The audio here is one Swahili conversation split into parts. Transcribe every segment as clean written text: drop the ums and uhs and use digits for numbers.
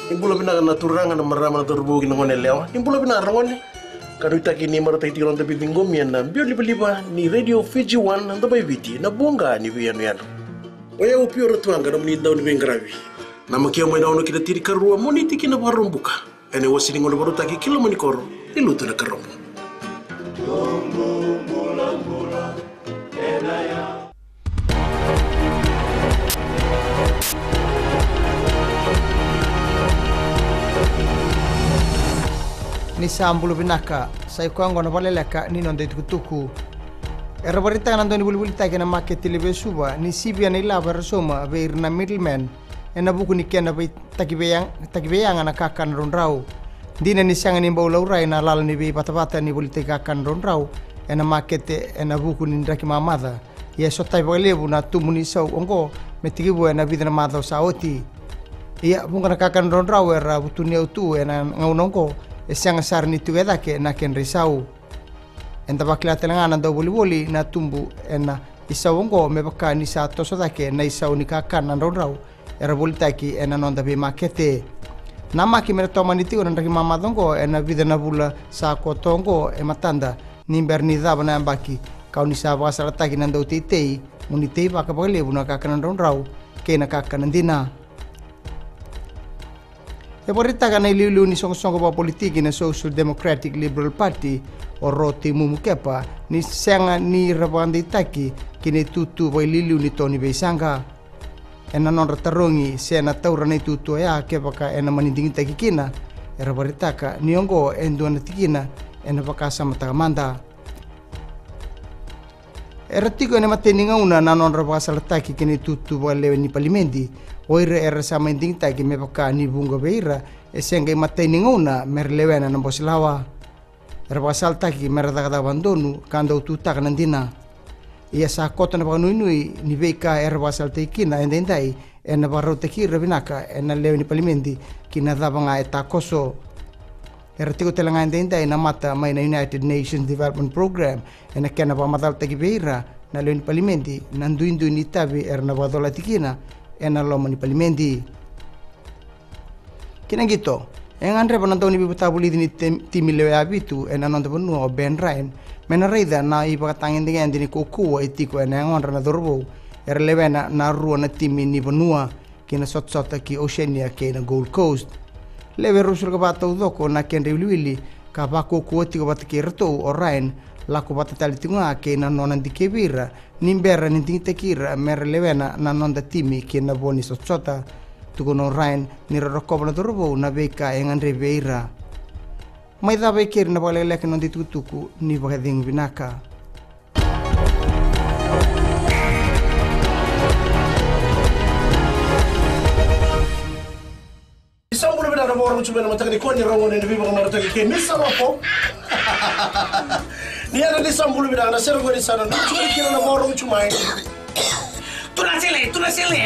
Imbulo bina na turanga na marama na turbugi na ngone lewa. Imbulo bina ngone. Karuta kini marata itiron tapi bingomi na bio liba ni Radio Fiji 1 na bay viti na bunga ni viano yano. Oya upio rotuanga na mninda ni bengravi. Na makia mo na kita tiri karua moniti kina barumbuka. Ene wasini ngone baruta ki kilo manikoro ilutu na karombo. Ni sambulu binaka sai kwango na baleleka ni nonde tukutuku era barita nando ni bulbul ta kena market libe suba ni sibia ni lava resoma ver na middleman ena buku ni kena bai takibeyang ana kakan ronrau dina ni sanga ni baulau rai na lal ni be patapata ni bulite kakan ronrau ena market ena buku ni ndaki mamada ye sotai balebu na tumuni sau ongo metigibu ena vidna madau saoti ia bunga kakan ronrau era butuni autu ena ngaunongo Esiang asar ni tuweda ke na ken risau. Enta bakla telangana do boli na tumbu ena isawongo me baka ni sa tosoda ke na isau ni kakan na ronrau. Era bolita ki ena nonda be makete. Nama ki mere toma ni tiu na ndaki mama dongo ena vida na bula sa kotongo e matanda ni berni daba na ambaki. Kau ni sa baka salata ki nando titei munitei baka bakle buna kakan na ronrau ke na kakan ndina. E porita kana iliulu ni songo ba politiki na Social Democratic Liberal Party o roti mumukepa ni senga ni rabandi taki kini tutu ba iliulu ni Tony Beisanga ena non ratarongi sena taura ni tutu ya ke baka ena manindingi taki kina era porita ka niongo endo na tikina ena baka sama tagamanda era tiko ena mateninga una na non rabaka salataki kini tutu ba lewe ni palimendi oire era sama inding taki me baka ni bunga beira e senga matei ninguna merlewena na bosilawa era basal taki merda kada bandonu kanda ututa kanandina ia sa kota na nui ni beka era basal tekina endendai ena baro tekira binaka ena lewe ni palimendi kina dabanga eta koso era tiko telanga endendai na mata mai na United Nations Development Program ena kena ba madal teki beira na lewe ni palimendi nanduindu ni tabi era na badola tikina ena loma ni palimendi kina gitu yang andre panantau ni bibata buli ni timi lewe abitu ena nonte penu o Ben Ryan mena reida na iba katangin dengan dini kuku etiko ena ngon na dorbo er lewe na rua na timi ni benua kina sot ki Oceania ke na Gold Coast lewe rusul ka batau doko na ken riwili ka bako kuoti ka batki reto o Ryan laku batatali tunga ke na nonan di kebira nimbera ninting tekira mer lewena na nonda timi ke na boni sotsota tukono Ryan ni rokop na turbo na beka yang andre beira mai da bekir na balele ke non ditutuku ni bagading binaka Isambulu bina na borong chumena matagni koni rongo ni bibo na ratagi ke misa wapo ni ana di sambulu bina na sergo ni sana chumena kina na borong chumai tuna sele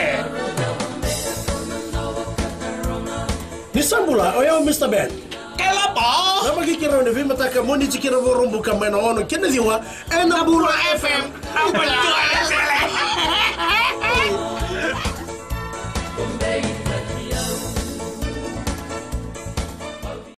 ni sambula oyo Mr. Ben Kelapa nama kikira ni bibo mataka moni chikira borong buka mena ono kina liwa ena bulu FM apa itu